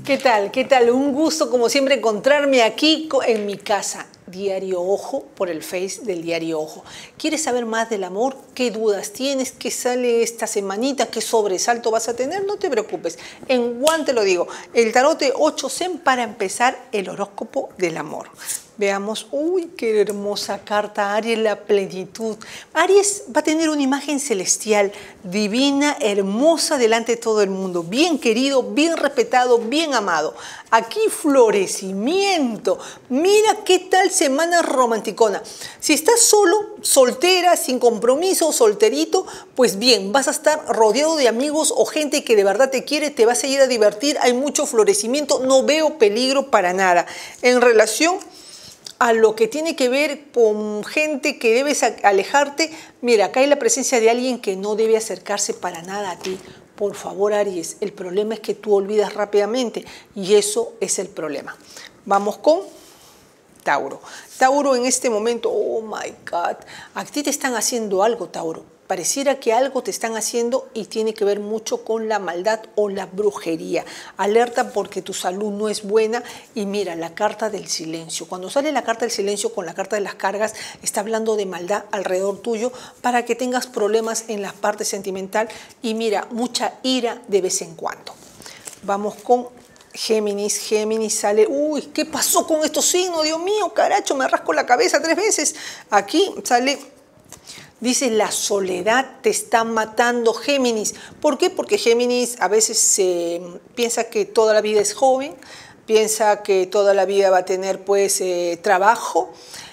¿Qué tal? ¿Qué tal? Un gusto, como siempre, encontrarme aquí en mi casa. Diario Ojo, por el Face del Diario Ojo. ¿Quieres saber más del amor? ¿Qué dudas tienes? ¿Qué sale esta semanita? ¿Qué sobresalto vas a tener? No te preocupes. En One te lo digo. El tarot de 8 Zen para empezar el horóscopo del amor. Veamos, uy, qué hermosa carta, Aries, la plenitud. Aries va a tener una imagen celestial, divina, hermosa delante de todo el mundo, bien querido, bien respetado, bien amado. Aquí florecimiento. Mira qué tal semana romanticona. Si estás solo, soltera, sin compromiso, solterito, pues bien, vas a estar rodeado de amigos o gente que de verdad te quiere, te vas a ir a divertir, hay mucho florecimiento, no veo peligro para nada. En relación a lo que tiene que ver con gente que debes alejarte, mira, acá hay la presencia de alguien que no debe acercarse para nada a ti. Por favor, Aries, el problema es que tú olvidas rápidamente y eso es el problema. Vamos con Tauro. Tauro en este momento, oh my God, a ti te están haciendo algo, Tauro. Pareciera que algo te están haciendo y tiene que ver mucho con la maldad o la brujería. Alerta porque tu salud no es buena y mira, la carta del silencio. Cuando sale la carta del silencio con la carta de las cargas, está hablando de maldad alrededor tuyo para que tengas problemas en la parte sentimental y mira, mucha ira de vez en cuando. Vamos con Géminis. Géminis sale, uy, ¿qué pasó con estos signos? Dios mío, caracho, me rasco la cabeza 3 veces. Aquí sale... Dice, la soledad te está matando, Géminis. ¿Por qué? Porque Géminis a veces piensa que toda la vida es joven, piensa que toda la vida va a tener pues trabajo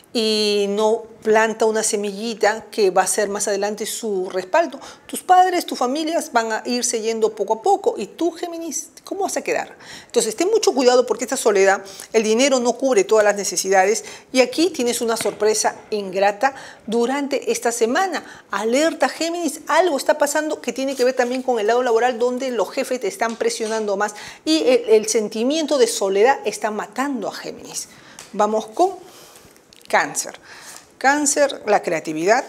y no planta una semillita que va a ser más adelante su respaldo. Tus padres, tus familias van a irse yendo poco a poco y tú, Géminis, ¿cómo vas a quedar? Entonces, ten mucho cuidado porque esta soledad, el dinero no cubre todas las necesidades y aquí tienes una sorpresa ingrata durante esta semana. Alerta, Géminis, algo está pasando que tiene que ver también con el lado laboral donde los jefes te están presionando más y el sentimiento de soledad está matando a Géminis. Vamos con Cáncer. Cáncer, la creatividad.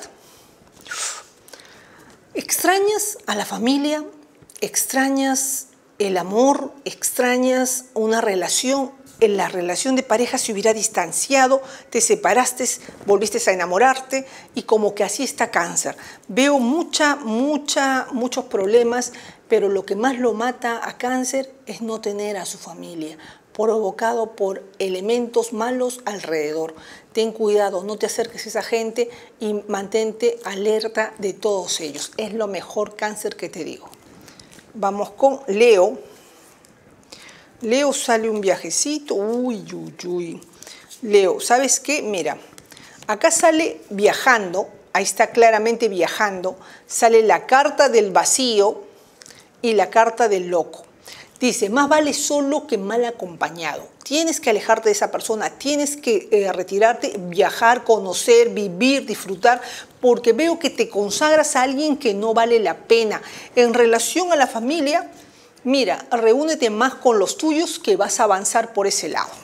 Extrañas a la familia, extrañas el amor, extrañas una relación. En la relación de pareja se hubiera distanciado, te separaste, volviste a enamorarte y como que así está Cáncer. Veo muchos problemas, pero lo que más lo mata a Cáncer es no tener a su familia, provocado por elementos malos alrededor. Ten cuidado, no te acerques a esa gente y mantente alerta de todos ellos. Es lo mejor, Cáncer, que te digo. Vamos con Leo. Leo, sale un viajecito. Uy, uy, uy. Leo, ¿sabes qué? Mira, acá sale viajando, ahí está claramente viajando, sale la carta del vacío y la carta del loco. Dice, más vale solo que mal acompañado. Tienes que alejarte de esa persona, tienes que retirarte, viajar, conocer, vivir, disfrutar, porque veo que te consagras a alguien que no vale la pena. En relación a la familia, mira, reúnete más con los tuyos que vas a avanzar por ese lado.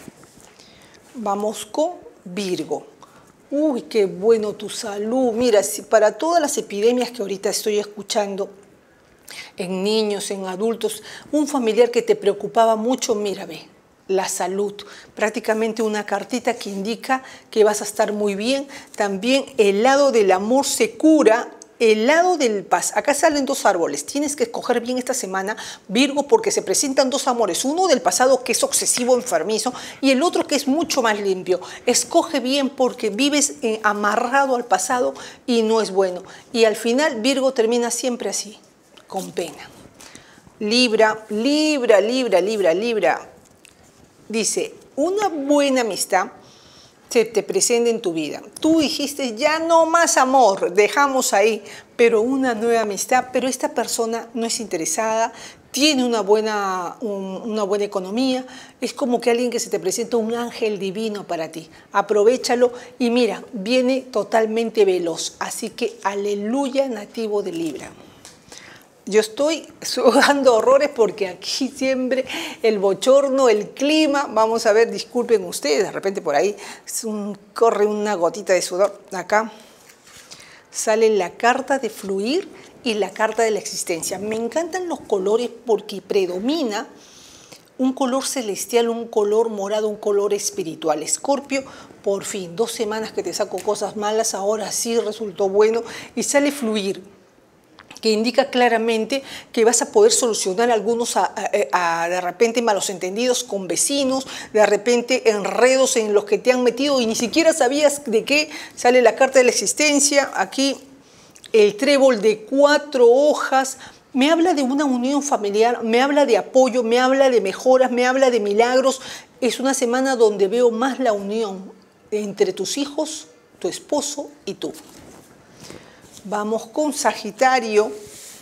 Vamos con Virgo. Uy, qué bueno tu salud. Mira, si para todas las epidemias que ahorita estoy escuchando, en niños, en adultos, un familiar que te preocupaba mucho, mira, ve, la salud, prácticamente una cartita que indica que vas a estar muy bien. También el lado del amor se cura, el lado del paz. Acá salen 2 árboles, tienes que escoger bien esta semana, Virgo, porque se presentan 2 amores, uno del pasado que es obsesivo, enfermizo, y el otro que es mucho más limpio. Escoge bien porque vives amarrado al pasado y no es bueno. Y al final Virgo termina siempre así, con pena. Libra, Libra, Libra, Libra, Libra. Dice, una buena amistad se te presenta en tu vida. Tú dijiste, ya no más amor, dejamos ahí, pero una nueva amistad, pero esta persona no es interesada, tiene una buena economía, es como que alguien que se te presenta un ángel divino para ti. Aprovéchalo y mira, viene totalmente veloz, así que aleluya, nativo de Libra. Yo estoy sudando horrores porque aquí siempre el bochorno, el clima, vamos a ver, disculpen ustedes, de repente por ahí corre una gotita de sudor. Acá sale la carta de fluir y la carta de la existencia. Me encantan los colores porque predomina un color celestial, un color morado, un color espiritual. Escorpio, por fin, 2 semanas que te saco cosas malas, ahora sí resultó bueno y sale fluir, que indica claramente que vas a poder solucionar algunos de repente malos entendidos con vecinos, de repente enredos en los que te han metido y ni siquiera sabías de qué. Sale la carta de la existencia, aquí el trébol de 4 hojas, me habla de una unión familiar, me habla de apoyo, me habla de mejoras, me habla de milagros. Es una semana donde veo más la unión entre tus hijos, tu esposo y tú. Vamos con Sagitario.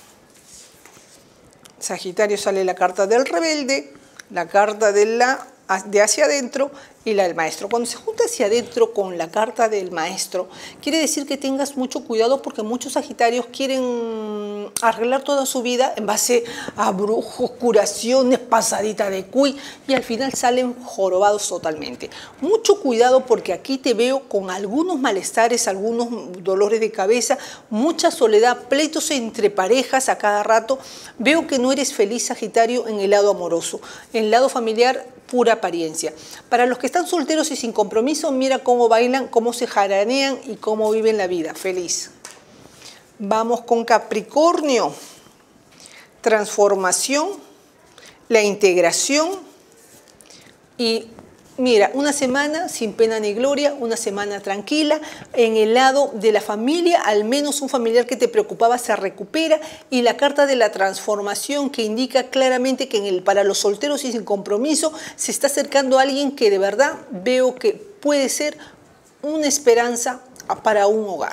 Sagitario sale la carta del rebelde, la carta de hacia adentro y la del maestro. Cuando se junta hacia adentro con la carta del maestro, quiere decir que tengas mucho cuidado porque muchos Sagitarios quieren arreglar toda su vida en base a brujos, curaciones, pasadita de cuy y al final salen jorobados totalmente. Mucho cuidado porque aquí te veo con algunos malestares, algunos dolores de cabeza, mucha soledad, pleitos entre parejas a cada rato. Veo que no eres feliz, Sagitario, en el lado amoroso. En el lado familiar, pura apariencia. Para los que están solteros y sin compromiso, mira cómo bailan, cómo se jaranean y cómo viven la vida. Feliz. Vamos con Capricornio. Transformación, la integración y mira, una semana sin pena ni gloria, una semana tranquila. En el lado de la familia, al menos un familiar que te preocupaba se recupera. Y la carta de la transformación que indica claramente que para los solteros y sin compromiso se está acercando a alguien que de verdad veo que puede ser una esperanza para un hogar.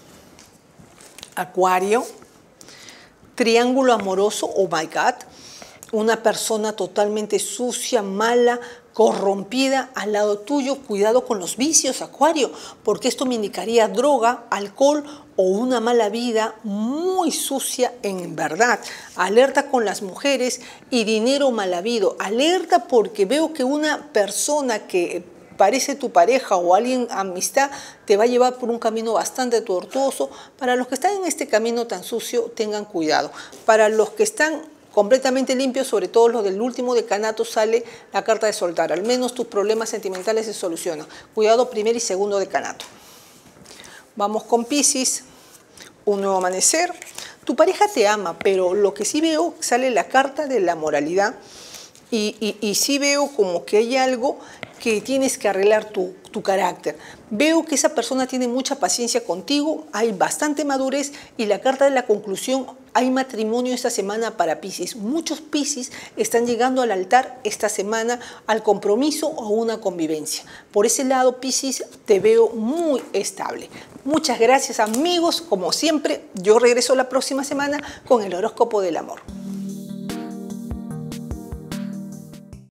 Acuario, triángulo amoroso, oh my God. Una persona totalmente sucia, mala, corrompida al lado tuyo. Cuidado con los vicios, Acuario, porque esto me indicaría droga, alcohol o una mala vida muy sucia en verdad. Alerta con las mujeres y dinero mal habido. Alerta porque veo que una persona que parece tu pareja o alguien amistad te va a llevar por un camino bastante tortuoso. Para los que están en este camino tan sucio, tengan cuidado. Para los que están completamente limpios, sobre todo los del último decanato, sale la carta de soltar. Al menos tus problemas sentimentales se solucionan. Cuidado, primer y segundo decanato. Vamos con Piscis, un nuevo amanecer. Tu pareja te ama, pero lo que sí veo, sale la carta de la moralidad y sí veo como que hay algo que tienes que arreglar tu carácter. Veo que esa persona tiene mucha paciencia contigo, hay bastante madurez y la carta de la conclusión, hay matrimonio esta semana para Piscis. Muchos Piscis están llegando al altar esta semana, al compromiso o a una convivencia. Por ese lado, Piscis, te veo muy estable. Muchas gracias, amigos. Como siempre, yo regreso la próxima semana con el horóscopo del amor.